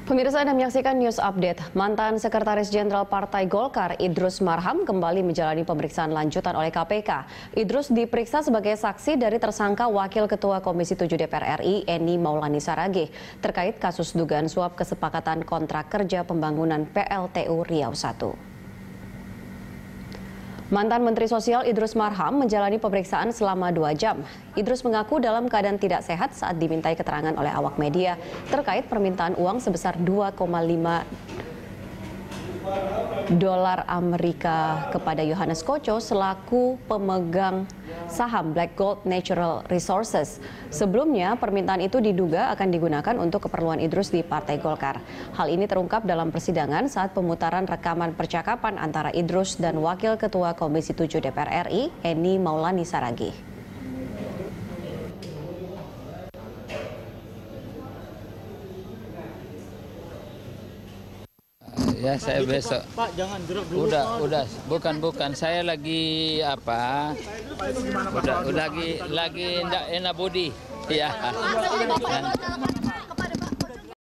Pemirsa, Anda menyaksikan News Update. Mantan Sekretaris Jenderal Partai Golkar Idrus Marham kembali menjalani pemeriksaan lanjutan oleh KPK. Idrus diperiksa sebagai saksi dari tersangka Wakil Ketua Komisi 7 DPR RI Eni Maulani Saragih terkait kasus dugaan suap kesepakatan kontrak kerja pembangunan PLTU Riau I. Mantan Menteri Sosial Idrus Marham menjalani pemeriksaan selama 2 jam. Idrus mengaku dalam keadaan tidak sehat saat dimintai keterangan oleh awak media terkait permintaan uang sebesar 2,5 dolar Amerika kepada Yohanes Koco selaku pemegang saham Black Gold Natural Resources. Sebelumnya, permintaan itu diduga akan digunakan untuk keperluan Idrus di Partai Golkar. Hal ini terungkap dalam persidangan saat pemutaran rekaman percakapan antara Idrus dan Wakil Ketua Komisi 7 DPR RI, Eni Maulani Saragih. Ya, saya besok. Pak, jangan gerak dulu. Udah, bukan. Saya lagi apa? Udah lagi enggak enak body. Ya.